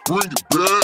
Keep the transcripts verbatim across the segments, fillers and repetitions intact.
Bring it back.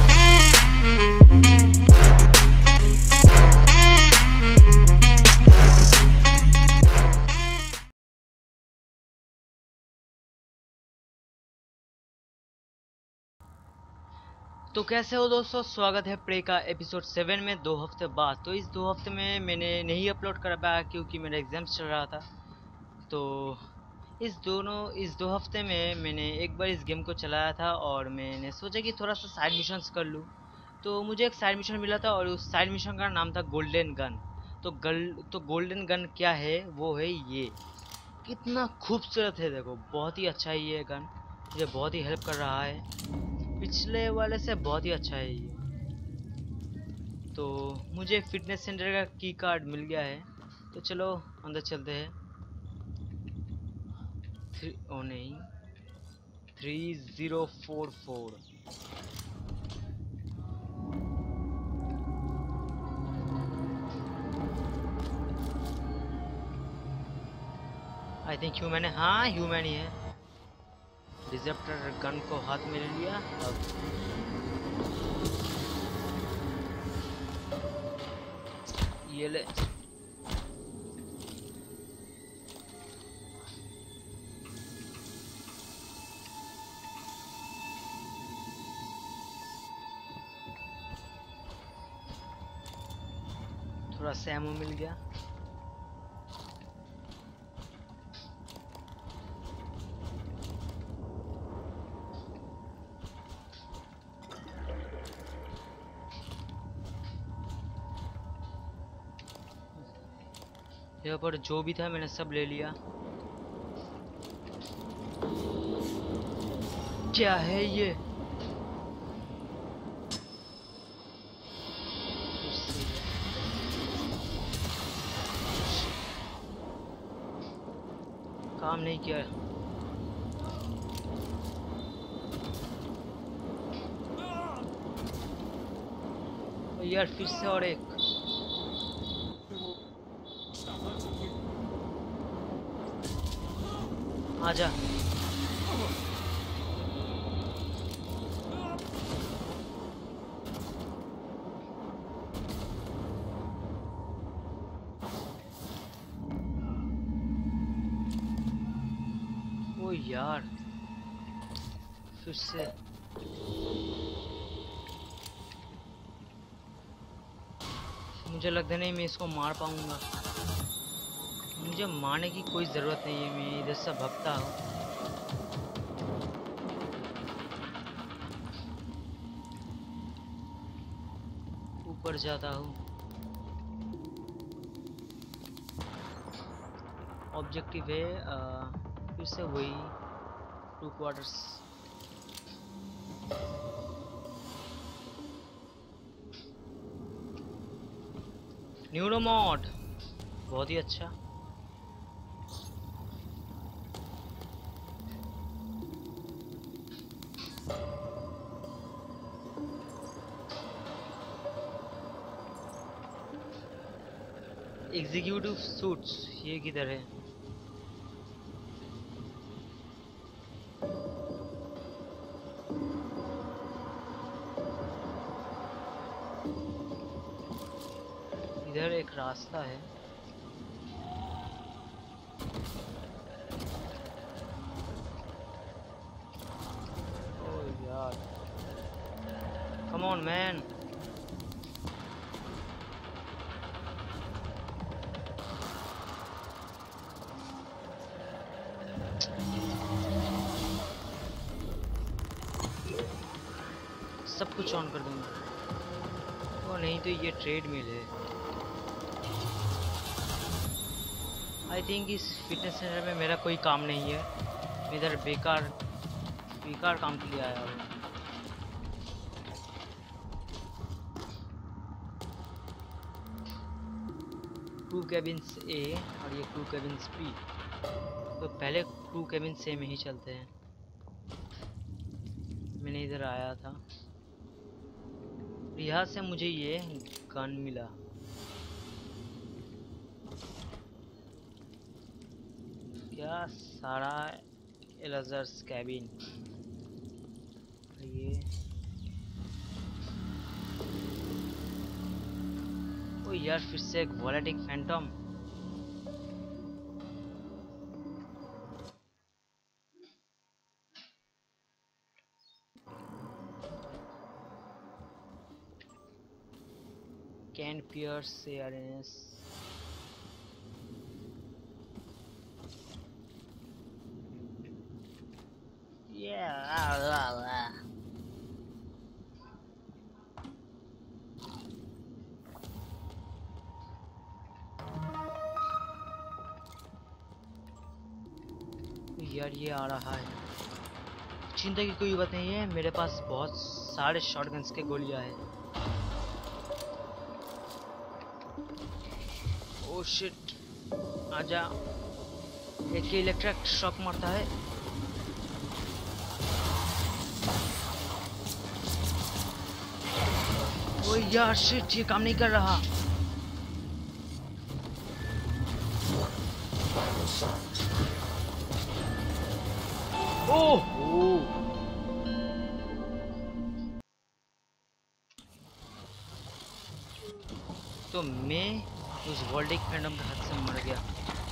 तो कैसे हो दोस्तों, स्वागत है प्ले का एपिसोड सेवन में दो हफ्ते बाद। तो इस दो हफ्ते में मैंने नहीं अपलोड कर पाया क्योंकि मेरा एग्ज़ाम्स चल रहा था। तो इस दोनों इस दो हफ्ते में मैंने एक बार इस गेम को चलाया था और मैंने सोचा कि थोड़ा सा साइड मिशंस कर लूँ। तो मुझे एक साइड मिशन मिला था और उस साइड मिशन का नाम था गोल्डन गन। तो गल तो गोल्डन गन क्या है, वो है ये। कितना खूबसूरत है, देखो बहुत ही अच्छा है ये गन, मुझे बहुत ही हेल्प कर रहा है। पिछले वाले से बहुत ही अच्छा है ये। तो मुझे फिटनेस सेंटर का की कार्ड मिल गया है, तो चलो अंदर चलते हैं। थ्री ओ नहीं three zero four four. I think human है, हाँ ह्यूमन ही है। डिजप्टर गन को हाथ में ले लिया। अब ये ले। थोड़ा सैमो मिल गया। यहाँ पर जो भी था मैंने सब ले लिया। क्या है ये? काम नहीं किया। यार फिर से और एक। आजा। ओ यार फिर से। मुझे लगता नहीं मैं इसको मार पाऊंगा। मुझे मारने की कोई ज़रूरत नहीं है, मैं इधर से भगता हूँ। ऊपर जाता हूँ। ऑब्जेक्टिव है आ, फिर से वही टू क्वार्टर्स। न्यूरोमोड बहुत ही अच्छा। एग्जीक्यूटिव सूट्स ये किधर है? इधर एक रास्ता है। ओह यार, कम ऑन मैन। सब कुछ ऑन कर दूंगा। वो नहीं तो ये ट्रेड मिल है। आई थिंक इस फिटनेस सेंटर में मेरा कोई काम नहीं है। मैं इधर बेकार बेकार काम के लिए आया हूँ। क्रू केबिन्स ए और ये क्रू केबिन्स बी। तो पहले क्रू केबिन्स ए में ही चलते हैं। मैंने इधर आया था, यहाँ से मुझे ये गन मिला। क्या सारा एलाजर्स कैबिन। ये यार फिर से एक वॉलेटिक फैंटम। कैन पियर्स से अरेंज। Yeah. यार ये आ रहा है, चिंता की कोई बात नहीं है, मेरे पास बहुत सारे शॉटगन्स के गोलियां हैं। ओह शिट, आजा। एक इलेक्ट्रिक शॉक मारता है। ओह यार शिट, ये काम नहीं कर रहा। ओह तो मैं उस वॉल्डिक फैंटम के हाथ से मर गया।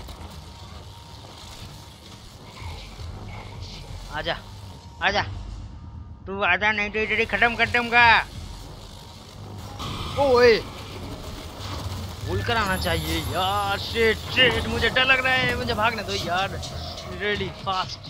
आजा आजा, तू आजा, नहीं तो इधर खत्म कर दूंगा। ओए, भूल कर आना चाहिए यार। शिट शिट, मुझे डर लग रहा है, मुझे भागने दो यार। Ready fast.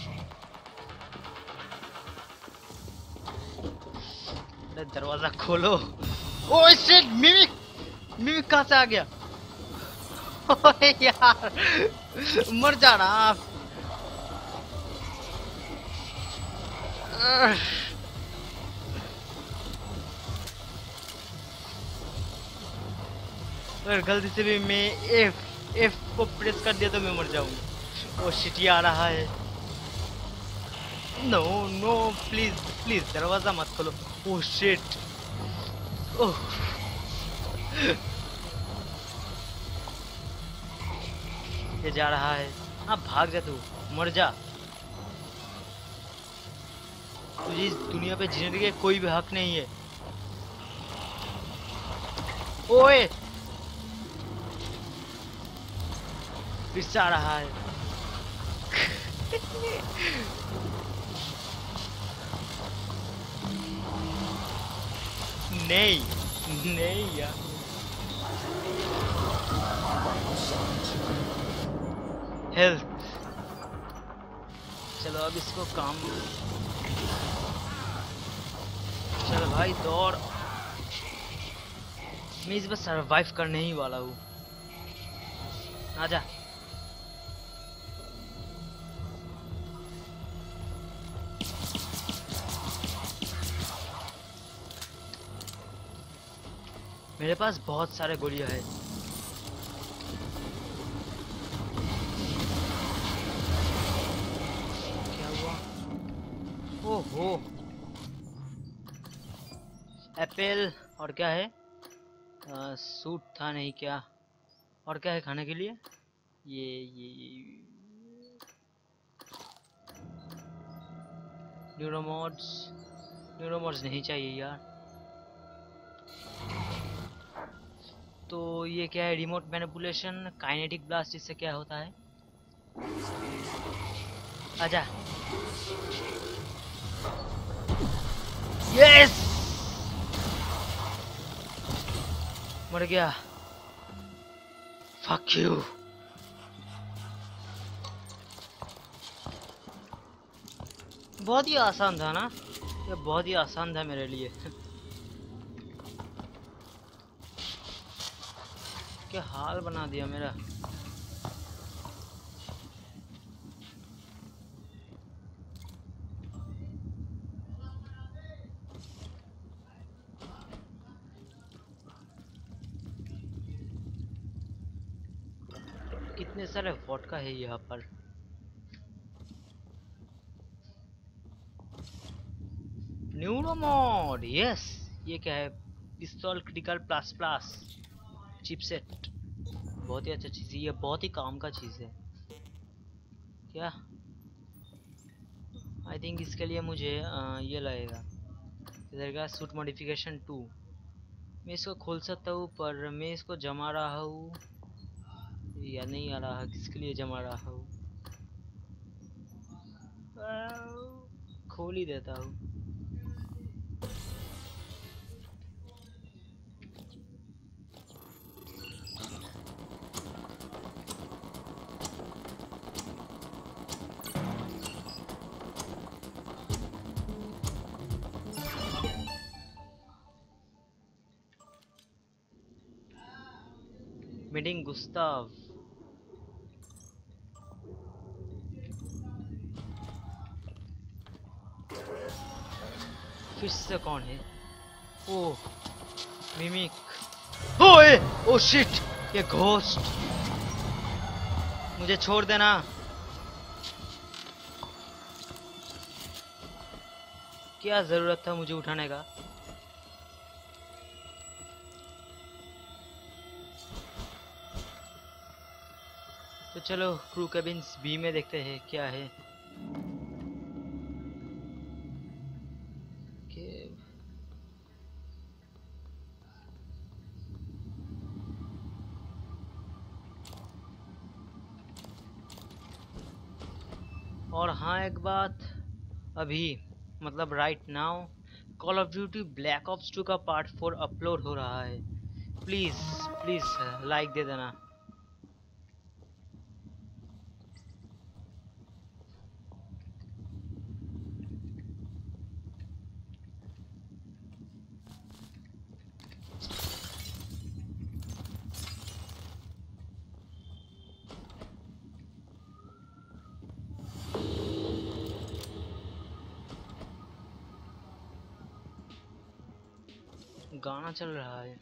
दरवाजा खोलो। ओह शिट, मिमिक मिमिक कहाँ से आ गया? ओए यार, मर जाना आप। अगर गलती से भी मैं एफ एफ को प्रेस कर दिया तो मैं मर जाऊंगा। ओह शिट, ये आ रहा है। नो नो, प्लीज प्लीज दरवाजा मत खोलो। ओह शिट, ओह ये जा रहा है। हाँ भाग जा, तू मर जा। तुझे इस दुनिया पे जीने के कोई भी हक नहीं है। ओए, फिर से आ रहा है। नहीं नहीं यार, हेल्थ। चलो अब इसको काम। चलो भाई दौड़, मैं इस बार सरवाइव करने ही वाला हूँ। आजा। मेरे पास बहुत सारे गोलियां हैं। क्या हुआ? ओहो, एप्पल। और क्या है? आ, सूट था नहीं क्या? और क्या है खाने के लिए? ये ये, ये न्यूरोमोड्स। न्यूरोमोड्स नहीं चाहिए यार। तो ये क्या है? रिमोट मैनिपुलेशन, काइनेटिक ब्लास्ट, इससे क्या होता है? आजा। यस, मर गया। Fuck you. बहुत ही आसान था ना, ये बहुत ही आसान था मेरे लिए। क्या हाल बना दिया मेरा। कितने सारे वोडका है यहाँ पर। Neuromod, yes. ये क्या है? पिस्तौल क्रिटिकल प्लस प्लस चिपसेट। बहुत ही अच्छा चीज है ये, बहुत ही काम का चीज है। क्या? आई थिंक इसके लिए मुझे आ, ये लगेगा। इधर का सूट मॉडिफिकेशन टू। मैं इसको खोल सकता हूँ, पर मैं इसको जमा रहा हूँ या नहीं आ रहा, किसके लिए जमा रहा हूँ। खोल ही देता हूँ। Meeting Gustav. फिर से कौन है? Oh mimic. ओए ओ शिट, ये घोस्ट। मुझे छोड़ देना। क्या जरूरत था मुझे उठाने का? तो चलो क्रू केबिन्स बी में देखते हैं क्या है। और हाँ एक बात, अभी मतलब right now call of duty black ops two का पार्ट फोर अपलोड हो रहा है। प्लीज प्लीज लाइक दे देना। गाना चल रहा है।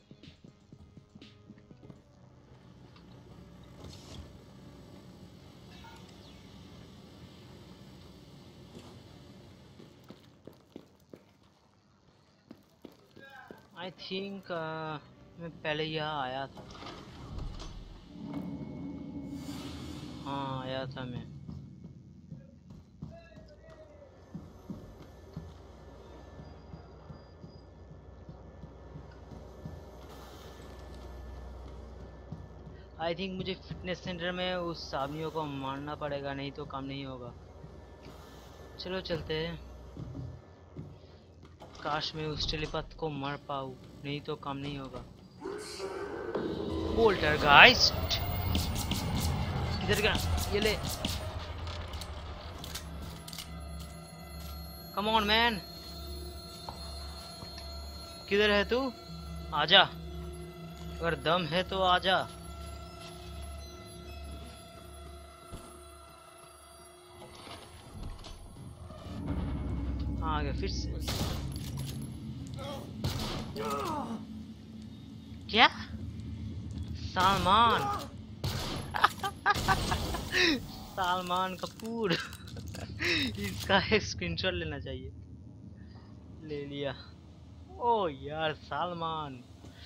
आई थिंक uh, मैं पहले यहाँ आया था। हाँ आया था मैं। आई थिंक मुझे फिटनेस सेंटर में उस आदमियों को मारना पड़ेगा, नहीं तो काम नहीं होगा। चलो चलते हैं। काश मैं उस टेलीपैथ को मार पाऊँ, नहीं तो काम नहीं होगा। पोल्टरगाइस्ट किधर गया? ये ले। कम ऑन मैन, किधर है तू? आजा, अगर दम है तो आजा। आ गया फिर से। क्या? सलमान सलमान कपूर इसका एक स्क्रीनशॉट लेना चाहिए। ले लिया। ओ यार सलमान,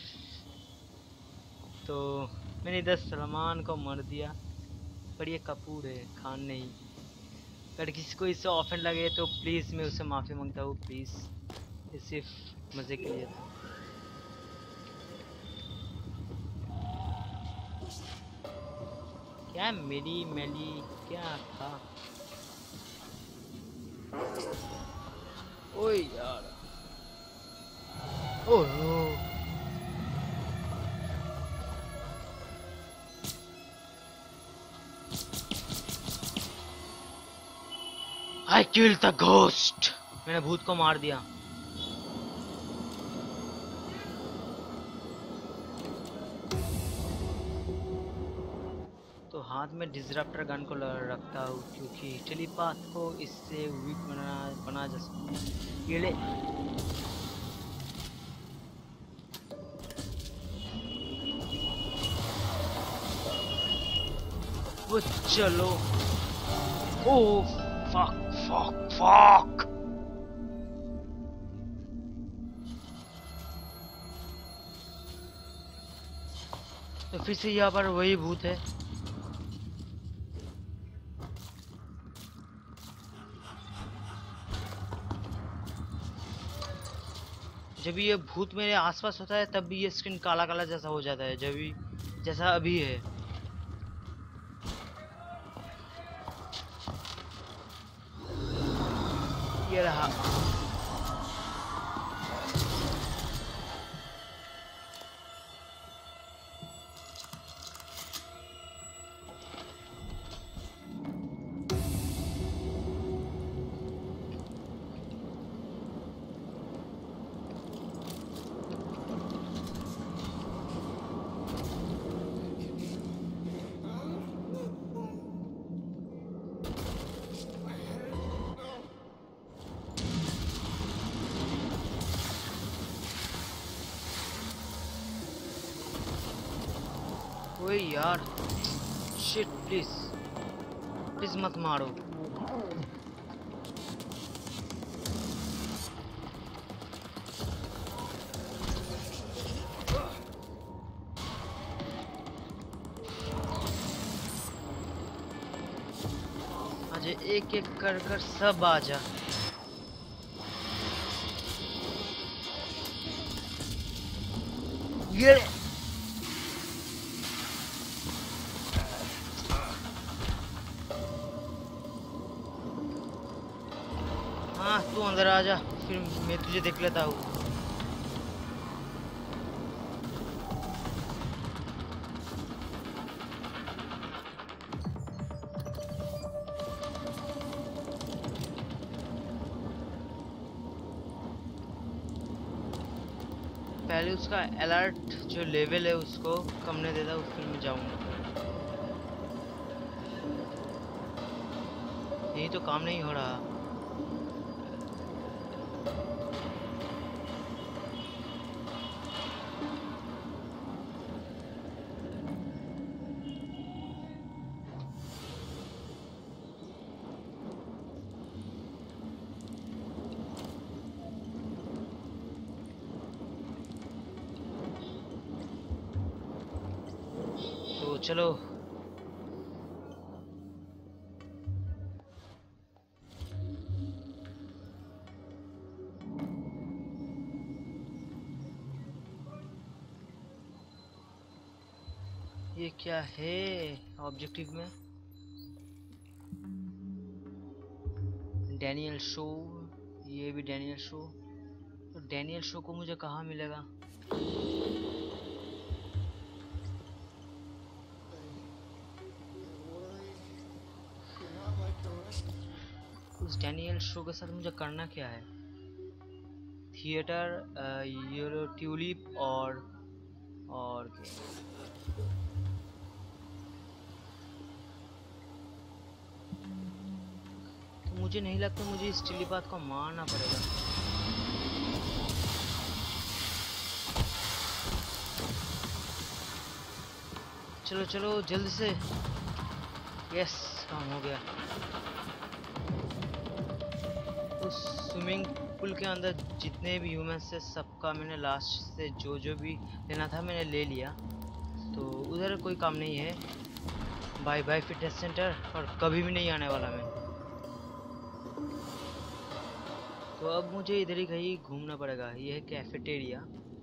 तो मैंने इधर सलमान को मार दिया, पर ये कपूर है, खान नहीं। अगर किसी को इससे ऑफेंड लगे तो प्लीज मैं उससे माफी मांगता हूँ, प्लीज। ये सिर्फ मजे के लिए था। क्या मेरी मेली क्या था? ओए यार, ओह I killed the ghost। मैंने भूत को मार दिया। तो हाथ में डिसरप्टर गन को रखता हूँ, क्योंकि टेलीपैथ को इससे वीक बना बना जा सकता। ये ले। वो चलो। Oh fuck fuck fuck. तो फिर से यहाँ पर वही भूत है। जब ये भूत मेरे आसपास होता है तब भी ये स्क्रीन काला काला जैसा हो जाता है, जब भी जैसा अभी है। ये रहा। ओए यार, शिट, प्लीज प्लीज मत मारो। आज एक एक कर कर सब आ जा। ये हाँ, तू अंदर आ जा, फिर मैं तुझे देख लेता हूँ। पहले उसका अलर्ट जो लेवल है उसको कम नहीं देता, फिर मैं जाऊंगा। यही तो काम नहीं हो रहा। तो चलो, ये क्या है ऑब्जेक्टिव में? डैनियल शो, ये भी डैनियल शो। तो डैनियल शो को मुझे कहाँ मिलेगा? उस डैनियल शो के साथ मुझे करना क्या है? थिएटर, यूरो ट्यूलिप और और तो मुझे नहीं लगता मुझे इस टिलीपाथ को मारना पड़ेगा। चलो चलो जल्दी से। यस, काम हो गया। उस स्विमिंग पूल के अंदर जितने भी ह्यूमंस थे सबका मैंने लास्ट से जो जो भी लेना था मैंने ले लिया। तो उधर कोई काम नहीं है। बाय बाय फिटनेस सेंटर, और कभी भी नहीं आने वाला मैं। तो अब मुझे इधर ही कहीं घूमना पड़ेगा। ये है कैफेटेरिया।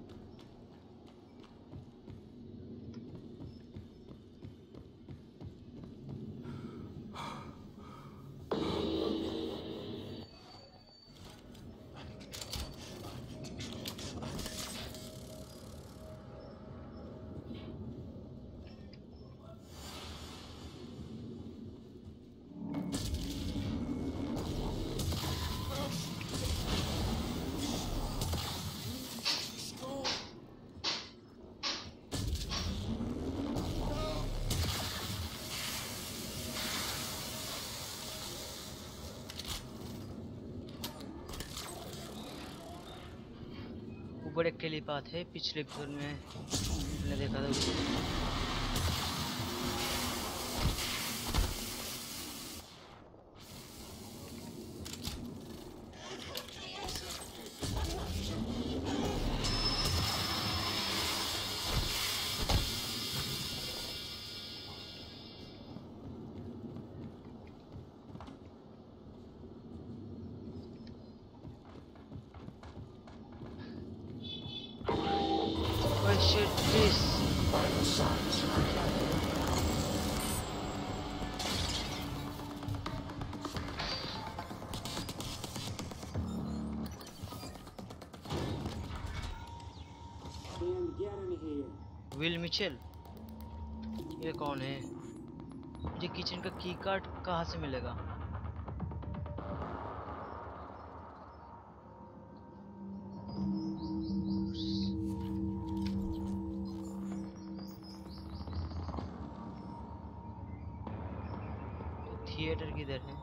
ऊपर एक टेलीपाथ है, पिछले एपिसोड में मैंने देखा था उसको। Oh shit please. Will Mitchell, ये कौन है? मुझे किचन का की कार्ड कहाँ से मिलेगा? थिएटर किधर है?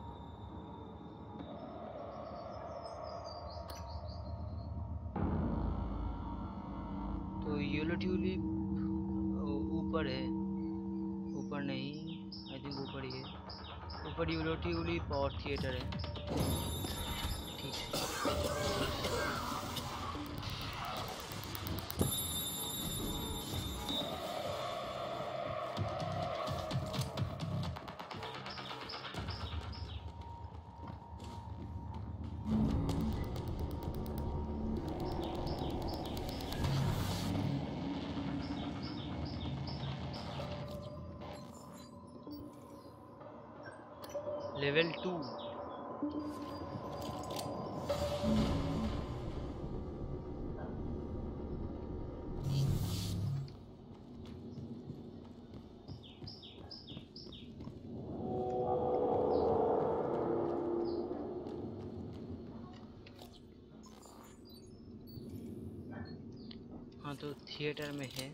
तो येलो ट्यूलिप ऊपर है, ऊपर नहीं, आई थिंक ऊपर ही है। ऊपर येलो ट्यूलिप और थिएटर है, ठीक है। Level two. हाँ तो थिएटर में है।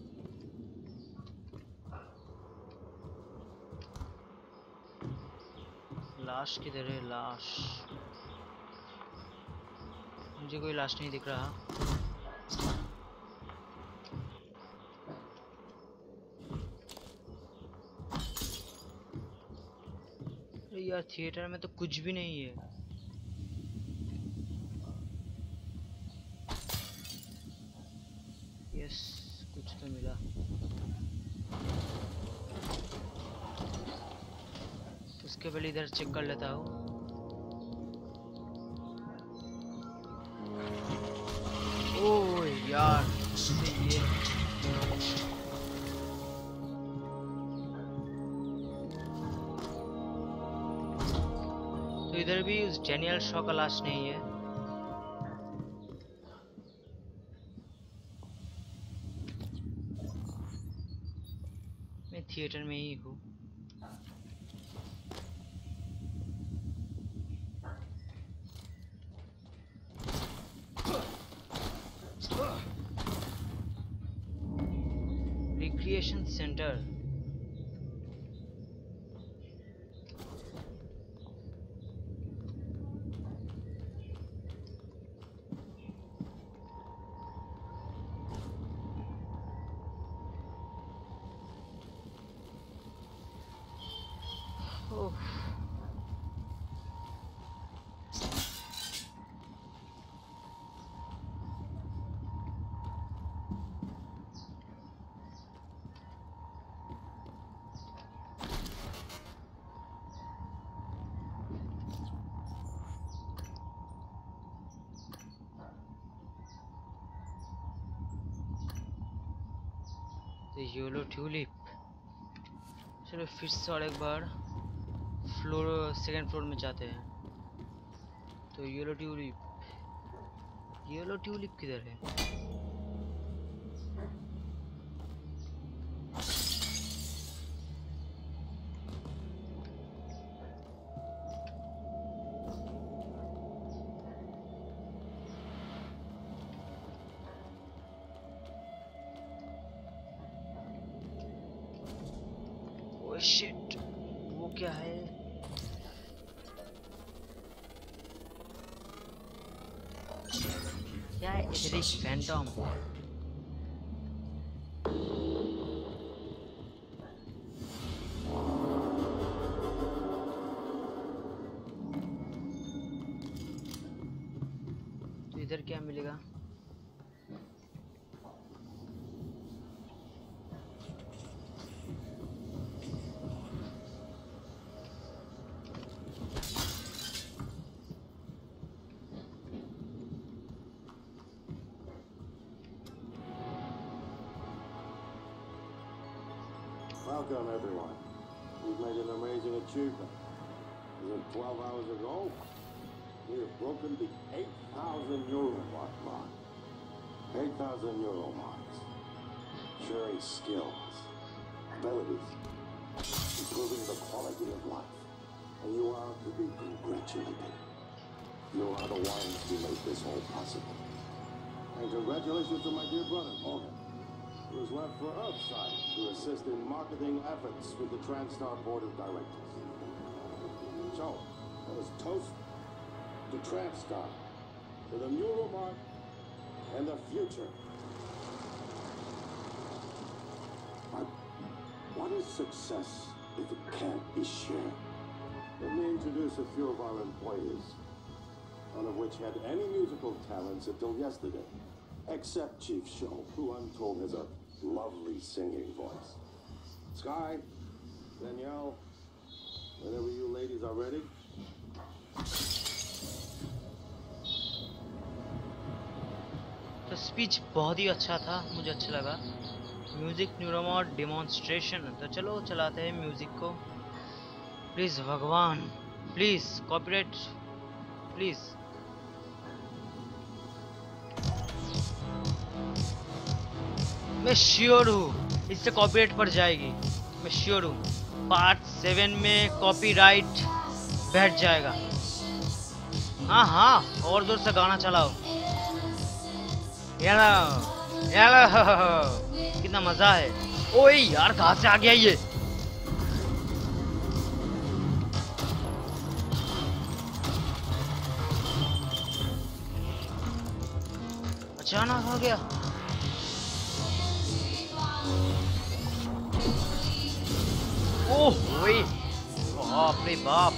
लाश किधर है? लाश, मुझे कोई लाश नहीं दिख रहा। अरे यार थिएटर में तो कुछ भी नहीं है। यस, कुछ तो मिला। उसके पहले इधर चेक कर लेता हूँ। ओह यार, ये तो इधर भी उस डेनियल शॉ का लाश नहीं है। मैं थिएटर में ही हूँ। Recreation centre, yellow tulip. चलो फिर से और एक बार फ्लोर सेकंड फ्लोर में जाते हैं। तो येलो ट्यूलिप, येलो ट्यूलिप किधर है? ओह शिट, वो क्या है? क्या है? इधर एक फैंटम। तो इधर क्या मिलेगा? Welcome, everyone. We've made an amazing achievement. Isn't twelve hours ago? We have broken the eight thousand euro mark mark. eight thousand euro marks. Sharing skills, abilities, improving the quality of life. And you are to be congratulated. You are the ones who made this all possible. And congratulations to my dear brother, Morgan, who is left for Earthside to assist in marketing efforts with the TranStar Board of Directors. So, let us toast to TranStar, to the Neuromark, and the future. But what is success if it can't be shared? Let me introduce a few of our employees, none of which had any musical talents until yesterday, except Chief Show, who I'm told has a lovely singing voice. Sky, Danielle, whenever you ladies are ready. तो speech बहुत ही अच्छा था, मुझे अच्छा लगा। Music न्यूरोमॉड demonstration, तो चलो चलाते हैं म्यूजिक को। प्लीज भगवान, प्लीज कॉपीराइट, प्लीज। मैं श्योर हूँ इससे कॉपीराइट पड़ जाएगी, मैं श्योर हूँ। पार्ट सेवन में कॉपीराइट बैठ जाएगा। हाँ हाँ, और जोर से गाना चलाओ। यार यार कितना मजा है। ओए यार, कहाँ से आ गया ये? अचानक आ गया। ओह ओए, बाप रे बाप।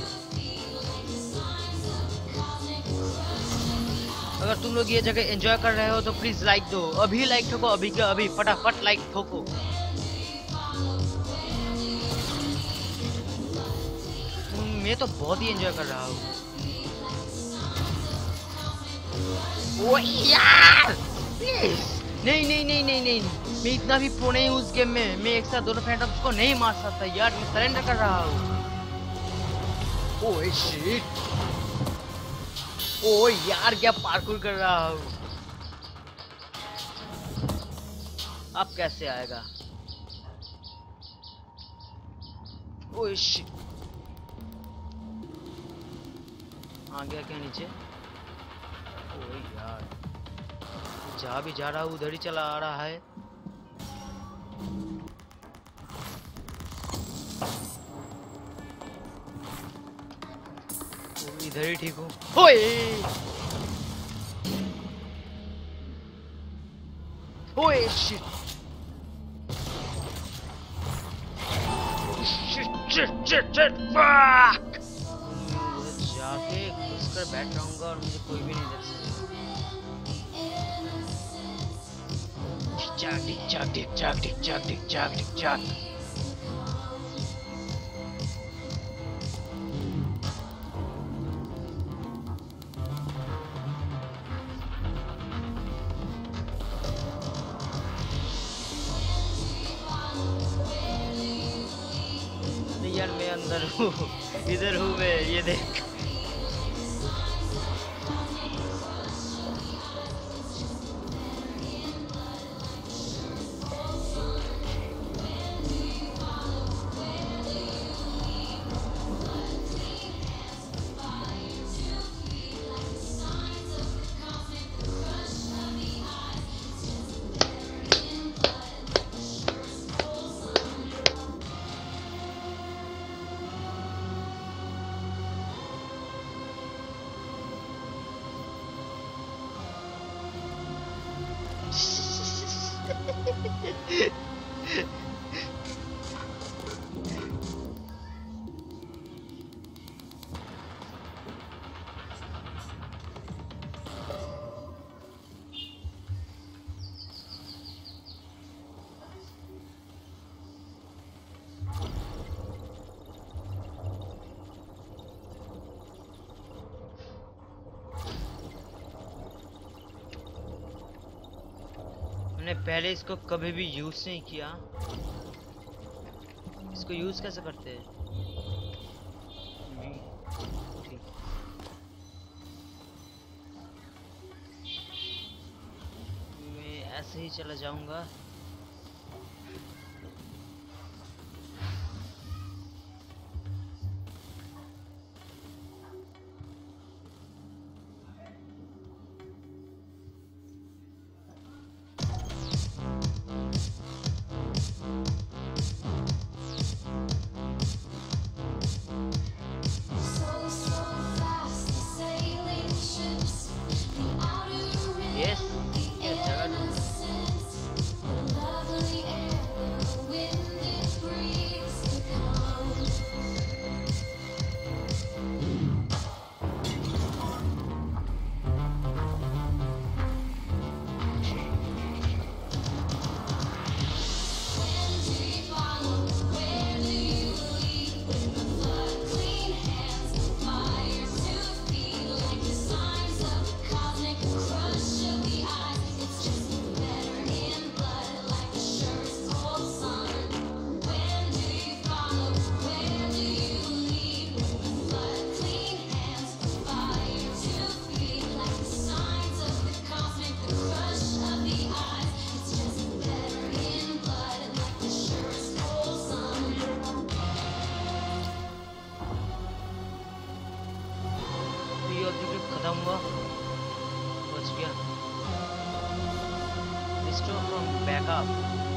अगर तुम लोग ये जगह एंजॉय कर रहे हो तो प्लीज लाइक दो, अभी लाइक ठोको, अभी के अभी फटाफट लाइक ठोको। मैं तो बहुत ही एंजॉय कर रहा हूँ। ओ यार प्लीज, नहीं नहीं नहीं नहीं नहीं, मैं इतना भी प्रो नहीं हूँ उस गेम में। मैं एक साथ दोनों फैंटम्स को नहीं मार सकता यार, मैं सरेंडर कर रहा हूँ। ओह शिट, ओ यार क्या पार्कोर कर रहा हूँ। अब कैसे आएगा? ओ शिट, आ गया क्या नीचे? ओ यार, जहाँ भी जा रहा हूँ उधर ही चला आ रहा है। इधर ही ठीक हूँ। ओए ओए shit shit shit shit shit fuck. जाके घुसकर बैठ जाऊंगा और मुझे कोई भी नहीं देख सकता। चाक टिक चाक टिक चाक टिक चाक टिक चाक टिक चाक। यार मैं अंदर हूँ, इधर हूँ मैं, ये देख। मैंने पहले इसको कभी भी यूज नहीं किया। इसको यूज कैसे करते हैं? नहीं, ठीक। मैं ऐसे ही चला जाऊंगा। यस, क्या जगह ढूंढ। ये ऑब्जेक्टिव खत्म हुआ, बच गया। Restore from backup.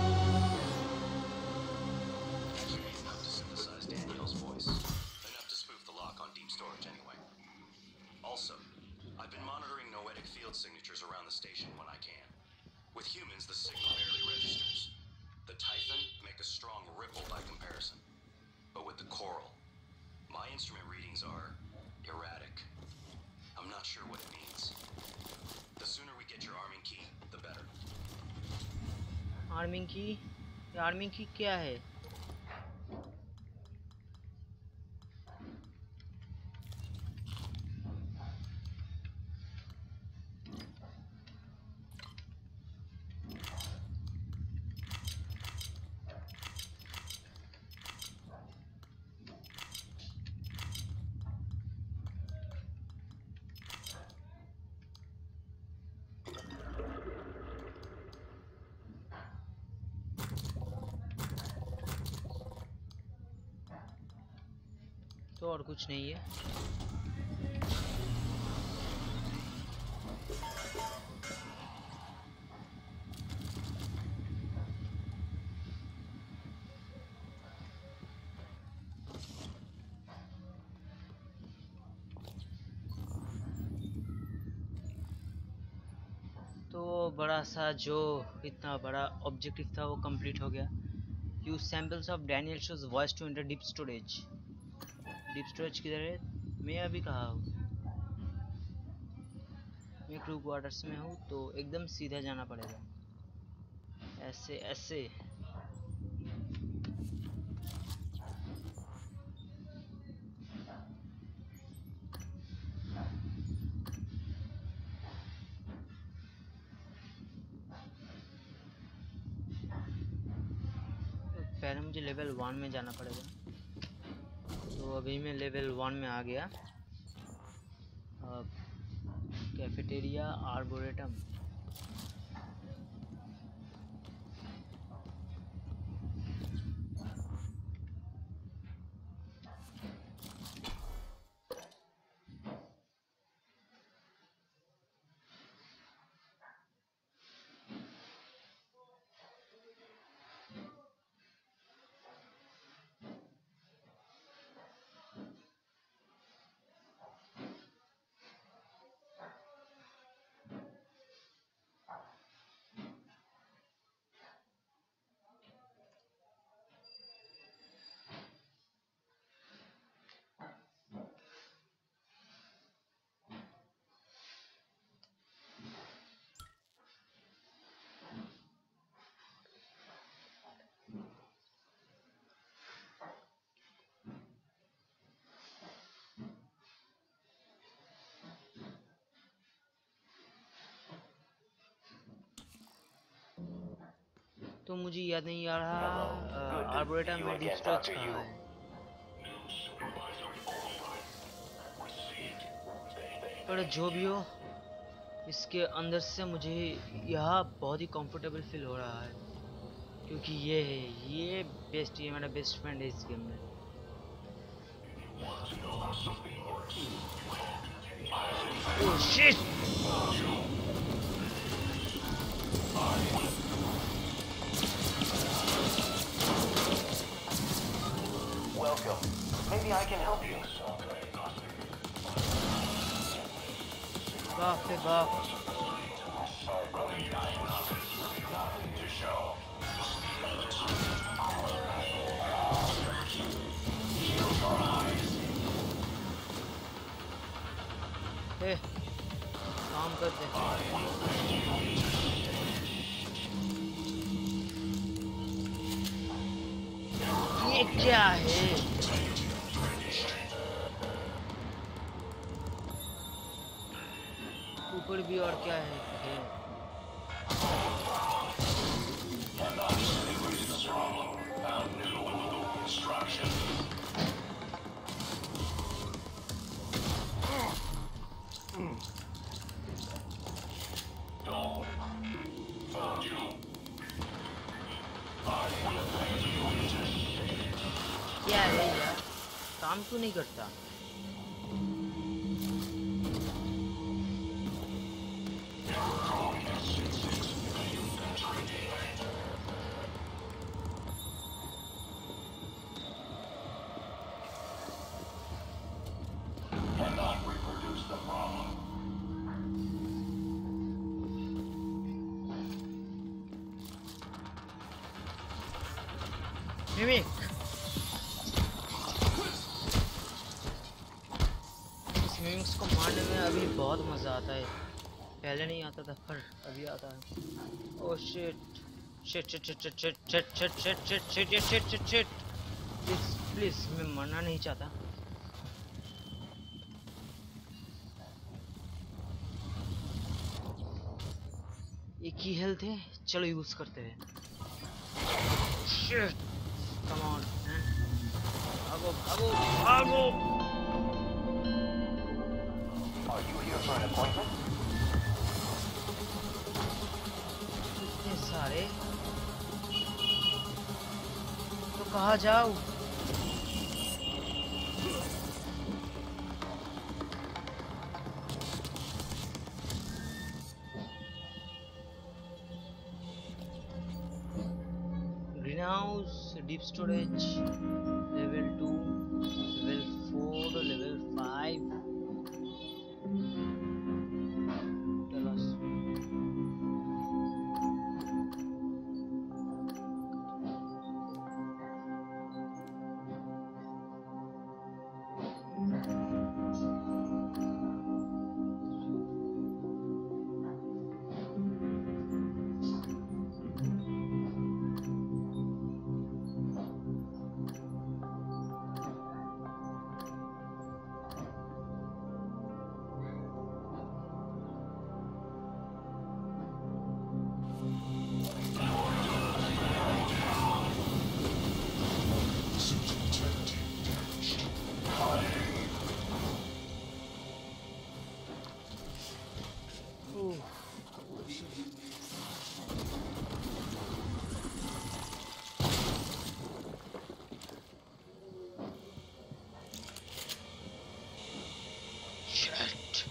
Enough to synthesize Danielle's voice. Enough to spoof the lock on deep storage anyway. Also, I've been monitoring noetic field signatures around the station when I can. With humans, the signal barely registers. The Typhon make a strong ripple by comparison. But with the Coral, my instrument readings are erratic. I'm not sure what it means. The sooner we get your arming key, the better. Arming key? Arming key क्या है? तो और कुछ नहीं है। तो बड़ा सा जो इतना बड़ा ऑब्जेक्टिव था वो कंप्लीट हो गया। Use samples of Daniel Shaw's voice to enter deep storage. Deep storage किधर है? मैं अभी कहाँ हूँ? मैं क्रू क्वार्टर्स में हूँ, तो एकदम सीधा जाना पड़ेगा। ऐसे ऐसे पहले मुझे लेवल वन में जाना पड़ेगा। तो अभी मैं लेवल वन में आ गया। Cafeteria arboretum. तो मुझे याद नहीं आ रहा आर्बोरेटम में डीप स्टोरेज कहाँ है। पर जो भी हो, इसके अंदर से मुझे यह बहुत ही कंफर्टेबल फील हो रहा है, क्योंकि ये है ये बेस्ट, ये मेरा बेस्ट फ्रेंड है इस गेम में। Oh shit! Welcome. Maybe I can help you. बाप रे बाप। ए, काम करते ये क्या है? ऊपर भी और क्या है? क्या है यार, काम क्यों नहीं करता? मिमिक, इस मिमिक्स को मारने में अभी बहुत मजा आता है, पहले नहीं आता था पर अभी आता है। Oh shit shit shit shit shit shit shit shit shit shit shit shit shit shit please please, मैं मरना नहीं चाहता। एक ही हेल्थ है, चलो यूज करते हैं। Shit, come on, man. भागो भागो भागो। Are you here for an appointment? इतने सारे, तो कहाँ जाऊँ? Greenhouse, deep storage, level two, level four, level five. Tell us. Shit.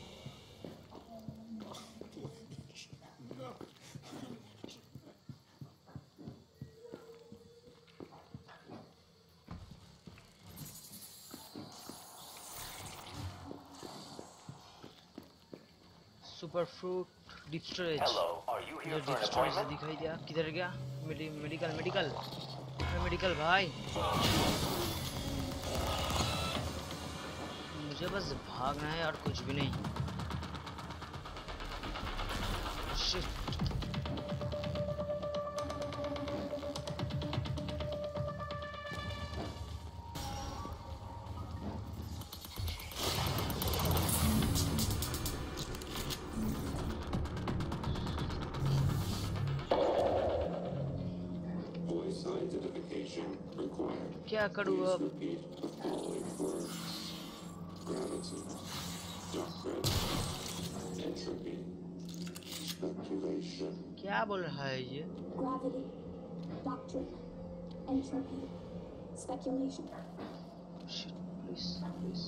Super fruit, deep storage. Hello, are you here for deep an storage appointment? दिखाई दिया, किधर गया? मेडी medical medical medical भाई, मुझे बस भागना है और कुछ भी नहीं। Shit. Identification required. क्या करूँ Please अब? repeat the following words. Gravity, doctrine, entropy, speculation. क्या बोल रहा है ये? Gravity, doctrine, entropy, speculation. Shit, please, please.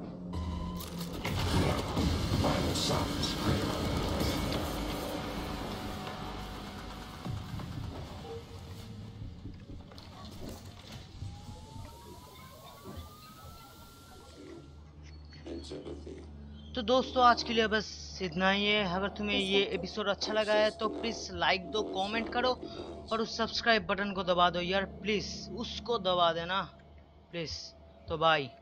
Antipathy. तो दोस्तों आज के लिए बस इतना ही है। अगर तुम्हें ये एपिसोड अच्छा लगा है तो प्लीज लाइक दो, कमेंट करो और उस सब्सक्राइब बटन को दबा दो यार, प्लीज उसको दबा देना प्लीज। तो बाय।